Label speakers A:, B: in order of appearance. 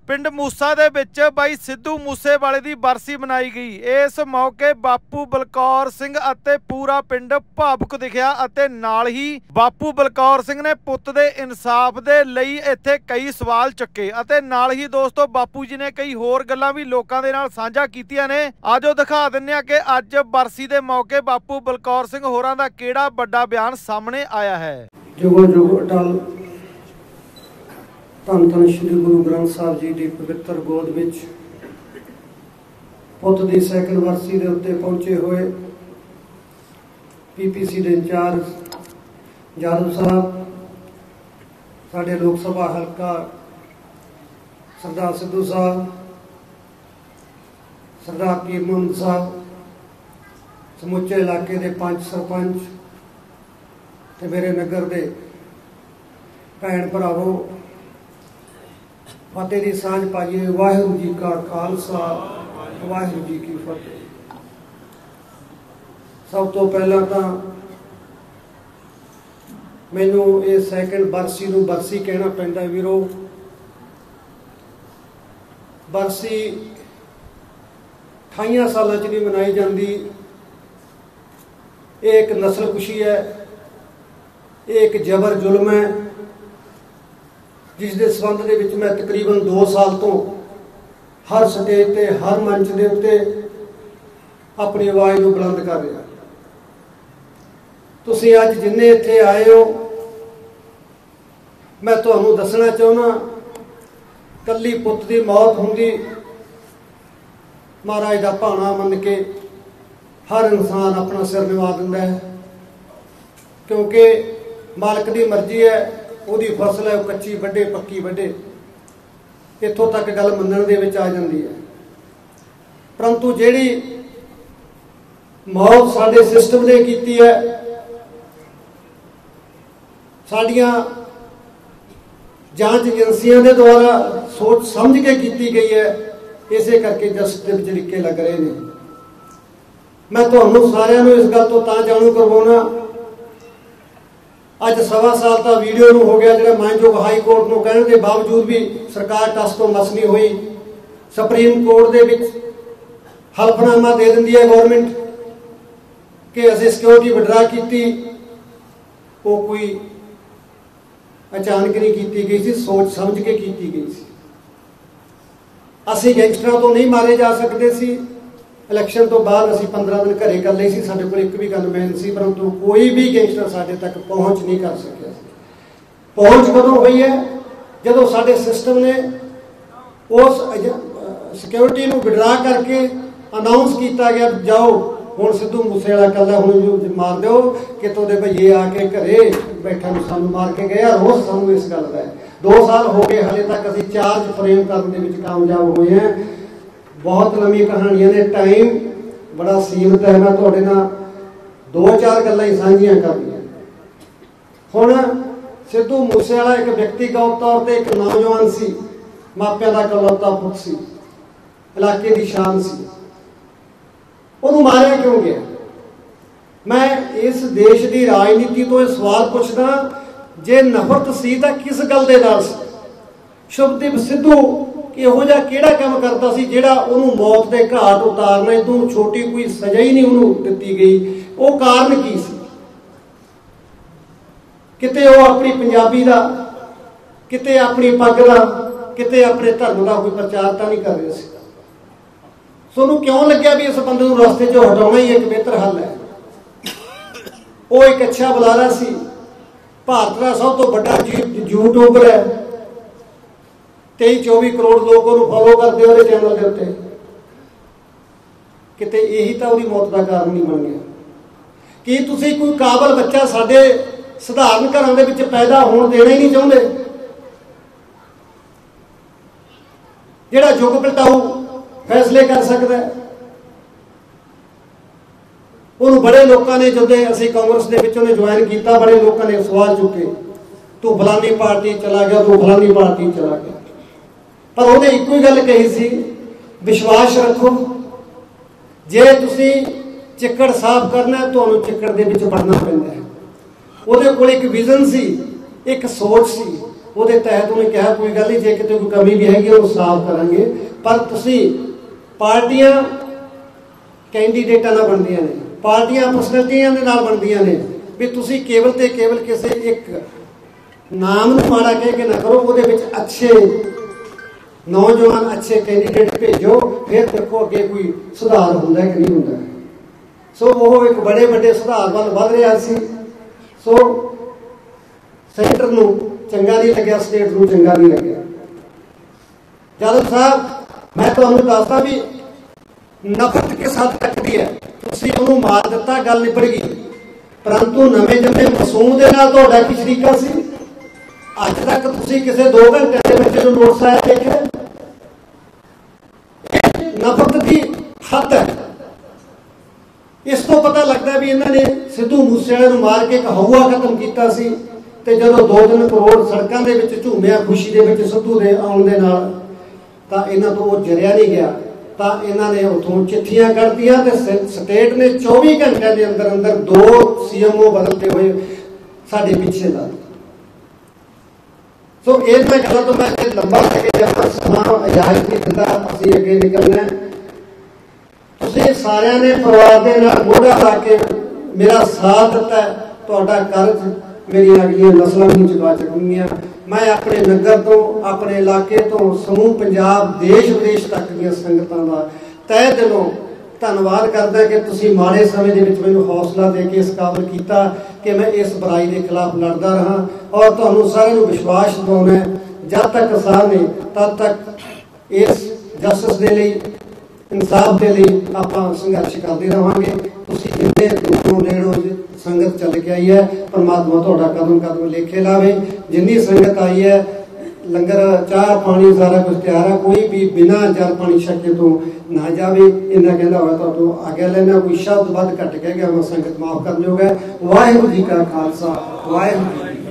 A: पिंड मूसा दे विच बाई सिद्धू मूसेवाले दी बरसी मनाई गई। इस मौके बापू बलकौर सिंह अते पूरा पिंड भावुक दिखिया अते नाल ही बापू बलकौर सिंह ने पुੱਤ दे इंसाफ दे लई इत्थे कई सवाल चुके अते नाल ही दोस्तों बापू जी ने कई होर गल्लां भी लोकां दे नाल साझा कीतियां ने। आजो दिखा दिंदे आ कि अज बरसी दे मौके बापू बलकौर सिंह होरां दा किहड़ा वड्डा बयान सामने आया है।
B: जुगो जुग अटल धन धन श्री गुरु ग्रंथ साहब जी की पवित्र गोद विच पुੱਤ की सैकंड बरसी के उत्ते पहुंचे हुए PPC के इंचार्ज यादव साहब, साडे लोक सभा हल्का सरदार सिद्धू साहब, सरदार पीर मोहम्मद साहब, समुचे इलाके के पंच सरपंच ते मेरे नगर के भैन भरावो, फतेह की सांझ पाइए। वाहिगुरू जी का खालसा, वाहिगुरू जी की फतेह। सब तो पहला तो मैनू ये सैकंड बरसी नूं बरसी कहना पैंदा वीरो। बरसी 28 सालों च नहीं मनाई जाती। एक नस्ल कुशी है, एक जबर जुल्म है, जिस दे संबंध दे विच मैं तकरीबन 2 साल तो हर स्टेज ते हर मंच के उत्ते अपनी आवाज़ को बुलंद कर रहा। तुसीं अज जिन्ने इत्थे आए हो, मैं तुहानूं दसना चाहुंदा, कल्ली पुੱਤ की मौत हुंदी महाराज दा भाणा मन के हर इंसान अपना सिर निवा दिंदा है, क्योंकि मालक की मर्जी है, ਉਹਦੀ फसल है कच्ची वड्डे पक्की वड्डे, इत्थों तक गल मनण दे विच आ जांदी है। परंतु जिहड़ी मौत साडे सिस्टम ने कीती है, साडियां जांच एजेंसियां दे द्वारा सोच समझ के कीती गई है, इसे करके जस्टिस दे विच लिखे लग रहे हैं। मैं तुहानूं सारिआं नूं इस गल तो तां जाणू करवाउणा, अज 1.25 साल तो वीडियो नूं हो गया, जिहड़ा मानयोग हाई कोर्ट नूं कहण के बावजूद भी सरकार टस तो मस नहीं हुई। सुप्रीम कोर्ट दे विच हलफनामा दे दिंदी है गौरमेंट कि असीं सिक्योरिटी विड्रा की, वो कोई अचानक नहीं की गई सी, सोच समझ के की गई सी। असीं गैंगस्टरां तो नहीं मारे जा सकते सी। इलैक्शन तो बाद असीं 15 दिन घरे कर लई सी, साडे कोल एक भी गनमैन सी, परंतु कोई भी गैंगस्टर साडे तक पहुँच नहीं कर सकिया। पहुँच कदों हुई है? जदों साडे सिस्टम ने उस सिक्योरिटी नूं विड्रा करके अनाउंस किया गया, जाओ हुण सिद्धू मूसेवाला कल्ला हुण मार दो कि तुहाडे भईए आके घरे बैठा सानूं मार के गए। रोज़ सानूं इस गल दा 2 साल हो गए, हाले तक असीं चार्ज फ्रेम करने दे विच कामयाब हुए हैं। बहुत लंबी कहानियां ने, टाइम बड़ा सीमित है, मैं तुहाडे नाल 2-4 गल्लां ही साझियां करनियां। हुण सिद्धू मूसेवाला एक व्यक्तिगत तौर पर एक नौजवान सी, मापिਆਂ ਦਾ इकलौता पुੱਤ सी, इलाके की शान सी। ਉਹਨੂੰ मारिया क्यों गया? मैं इस देश की राजनीति तो यह सवाल पूछदा, जे नफरत सी तां किस गल दे नाल सी? शुभदीप सिद्धू ਇਹੋ ਜਿਹਾ ਕਿਹੜਾ ਕੰਮ ਕਰਦਾ ਸੀ ਜਿਹੜਾ ਉਹਨੂੰ मौत के घाट उतारना, इतों छोटी कोई सजा ही नहीं ਉਹਨੂੰ ਦਿੱਤੀ गई? वो कारण की सी? किते वो अपनी पंजाबी का, किते अपनी पग का, किते अपने धर्म का कोई प्रचार तो नहीं कर रहे सी। सोनू क्यों लग्या भी इस बंदे नूं रस्ते चों हटाउणा ही एक बेहतर हल है? वो एक अच्छा बुलारा सी, भारत का सब तो बड़ा यूट्यूबर है, 23-24 करोड़ लोग उन्होंने फॉलो करते हैं चैनल के उत्ते। किते यही तो उसकी मौत का कारण नहीं बन गया? कि तुसी कोई काबल बच्चा साडे सधारण घरां दे विच पैदा होण देना ही नहीं चाहुंदे, जिहड़ा युग पलटाऊ फैसले कर सकता है? उन्होंने बड़े लोगों ने, जब असीं कांग्रेस दे विच उहने ज्वाइन किया, बड़े लोगों ने सवाल चुके, तू फलानी पार्टी चला गया, तू फलानी पार्टी चला गया। पर उन्हें एक ही गल कही सी, विश्वास रखो, जे तुसी चिक्कड़ साफ करना है तो चिक्कड़ दे विच वड़ना पैंदा है। उहदे कोल एक विजन सी, एक सोच सी, ਉਹਦੇ ਤਹਿਤ ਉਹਨੇ ਕਿਹਾ ਕੋਈ ਗੱਲ ਨਹੀਂ, ਜੇ ਕਿਤੇ ਕੋਈ ਕਮੀ ਵੀ ਹੈਗੀ ਉਹ ਸਾਫ਼ ਕਰਾਂਗੇ, ਪਰ ਤੁਸੀਂ ਪਾਰਟੀਆਂ ਕੈਂਡੀਡੇਟਾਂ ਨਾਲ ਬਣਦੀਆਂ ਨੇ, ਪਾਰਟੀਆਂ ਪਰਸਨੈਲਿਟੀਆਂ ਦੇ ਨਾਲ ਬਣਦੀਆਂ ਨੇ, ਵੀ ਤੁਸੀਂ ਕੇਵਲ ਤੇ ਕੇਵਲ ਕਿਸੇ ਇੱਕ ਨਾਮ ਨੂੰ ਮਾੜਾ ਕਹਿ ਕੇ ਨਾ ਕਰੋ, ਉਹਦੇ ਵਿੱਚ ਅੱਛੇ ਨੌਜਵਾਨ ਅੱਛੇ ਕੈਂਡੀਡੇਟ ਭੇਜੋ, ਫਿਰ ਦੇਖੋ ਅੱਗੇ ਕੋਈ ਸੁਧਾਰ ਹੁੰਦਾ ਕਿ ਨਹੀਂ ਹੁੰਦਾ। ਸੋ ਉਹ ਇੱਕ ਬੜੇ ਵੱਡੇ ਸੁਧਾਰ ਵੱਲ ਵੱਧ ਰਿਹਾ ਸੀ। ਸੋ ਸੈਂਟਰ ਨੂੰ ਚੰਗਾ ਨਹੀਂ ਲੱਗਿਆ, ਸਟੇਟ ਨੂੰ ਚੰਗਾ ਨਹੀਂ ਲੱਗਿਆ। ਜਾਦਵ ਸਾਹਿਬ, ਮੈਂ ਤੁਹਾਨੂੰ ਦੱਸਦਾ ਵੀ ਨਫ਼ਰਤ ਕਿਸ ਹੱਦ ਤੱਕ ਦੀ ਹੈ। ਤੁਸੀਂ ਉਹਨੂੰ ਮਾਰ ਦਿੱਤਾ, ਗੱਲ ਨਿਬੜ ਗਈ, ਪਰੰਤੂ ਨਵੇਂ ਜੰਮੇ ਮਾਸੂਮ ਦੇ ਨਾਲ ਤੁਹਾਡਾ ਕੀ ਸ਼ਰੀਕਾ ਸੀ? ਅੱਜ ਤੱਕ ਤੁਸੀਂ ਕਿਸੇ 2 ਘੰਟੇ ਦੇ ਬੱਚੇ ਨੂੰ ਨੋਟਿਸ ਆਇਆ ਦੇਖਿਆ? ਨਫ਼ਰਤ ਦੀ ਹੱਦ ਹੈ। ਇਸ ਤੋਂ ਪਤਾ ਲੱਗਦਾ ਵੀ ਇਹਨਾਂ ਨੇ ਸਿੱਧੂ ਮੂਸੇਵਾਲੇ ਨੂੰ ਮਾਰ ਕੇ ਇੱਕ ਹਊਆ ਖਤਮ ਕੀਤਾ ਸੀ, ਤੇ ਜਦੋਂ 2-3 ਕਰੋੜ ਸੜਕਾਂ ਦੇ ਵਿੱਚ ਝੂਮਿਆ ਖੁਸ਼ੀ ਦੇ ਵਿੱਚ ਸਿੱਧੂ ਦੇ ਆਉਣ ਦੇ ਨਾਲ, ਤਾਂ ਇਹਨਾਂ ਤੋਂ ਉਹ ਜਰਿਆ ਨਹੀਂ ਗਿਆ, ਤਾਂ ਇਹਨਾਂ ਨੇ ਉੱਥੋਂ ਚਿੱਠੀਆਂ ਕੱਢਤੀਆਂ ਤੇ ਸਟੇਟ ਨੇ 24 ਘੰਟਿਆਂ ਦੇ ਅੰਦਰ ਅੰਦਰ 2 CMO ਬਦਲਦੇ ਹੋਏ ਸਾਡੇ ਪਿੱਛੇ ਲਾ ਦਿੱਤੇ। ਸੋ ਇਹਨਾਂ ਗੱਲਾਂ ਤੋਂ ਮੈਂ ਲੰਬਾ ਲੈ ਕੇ ਜਾਣਾ, ਸਮਾਂ ਇਜਾਜ਼ਤ ਨਹੀਂ ਦਿੰਦਾ, ਅਸੀਂ ਅੱਗੇ ਨਿਕਲਣਾ। ਤੁਸੀਂ ਸਾਰਿਆਂ ਨੇ ਪਰਿਵਾਰ ਦੇ ਨਾਲ ਮੋਢਾ ਲਾ ਕੇ ਮੇਰਾ ਸਾਥ ਦਿੱਤਾ, ਤੁਹਾਡਾ ਕਰਜ਼ ਮੇਰੀਆਂ ਅਗਲੀਆਂ ਨਸਲਾਂ ਨੂੰ ਚੁਕਾ ਚੁੱਕੀਆਂ। ਮੈਂ ਆਪਣੇ ਨਗਰ ਤੋਂ, ਆਪਣੇ ਇਲਾਕੇ ਤੋਂ, ਸਮੂਹ ਪੰਜਾਬ, ਦੇਸ਼ ਵਿਦੇਸ਼ ਤੱਕ ਦੀਆਂ ਸੰਗਤਾਂ ਦਾ ਤਹਿ ਦਿਲੋਂ ਧੰਨਵਾਦ ਕਰਦਾ ਕਿ ਤੁਸੀਂ ਮਾੜੇ ਸਮੇਂ ਦੇ ਵਿੱਚ ਮੈਨੂੰ ਹੌਸਲਾ ਦੇ ਕੇ ਇਸ ਕਾਬਲ ਕੀਤਾ ਕਿ ਮੈਂ ਇਸ ਬੁਰਾਈ ਦੇ ਖਿਲਾਫ ਲੜਦਾ ਰਹਾਂ। ਔਰ ਤੁਹਾਨੂੰ ਸਾਰਿਆਂ ਨੂੰ ਵਿਸ਼ਵਾਸ ਦਿਵਾਉਣਾ, ਜਦ ਤੱਕ ਕਿਸਾਨ ਨੇ ਤਦ ਤੱਕ ਇਸ ਜਸਟਿਸ ਦੇ ਲਈ, ਇਨਸਾਫ ਦੇ ਲਈ ਆਪਾਂ ਸੰਘਰਸ਼ ਕਰਦੇ ਰਹਾਂਗੇ। ਤੁਸੀਂ ਜਿੰਨੇ ਦੁੱਖੋਂ ਨੇੜੋਂ ਸੰਗਤ ਚੱਲ ਕੇ ਆਈ ਹੈ, ਪਰਮਾਤਮਾ ਤੁਹਾਡਾ ਕਦਮ ਕਦਮ ਲੇਖੇ ਲਾਵੇ। ਜਿੰਨੀ ਸੰਗਤ ਆਈ ਹੈ, ਲੰਗਰ ਚਾਹ ਪਾਣੀ ਸਾਰਾ ਕੁਝ ਤਿਆਰ ਹੈ, ਕੋਈ ਵੀ ਬਿਨਾਂ ਜਲ ਪਾਣੀ ਛਕੇ ਤੋਂ ਨਾ ਜਾਵੇ। ਇਹਨਾਂ ਕਹਿੰਦਾ ਹੋਇਆ ਤੁਹਾਨੂੰ ਆਗਿਆ ਲੈਣਾ, ਕੋਈ ਸ਼ਬਦ ਵੱਧ ਘੱਟ ਕਹਿ ਗਿਆ ਮੈਂ ਸੰਗਤ ਮਾਫ ਕਰਨ ਜੋਗਾ। ਵਾਹਿਗੁਰੂ ਜੀ ਕਾ ਖਾਲਸਾ, ਵਾਹਿਗੁਰੂ ਜੀ।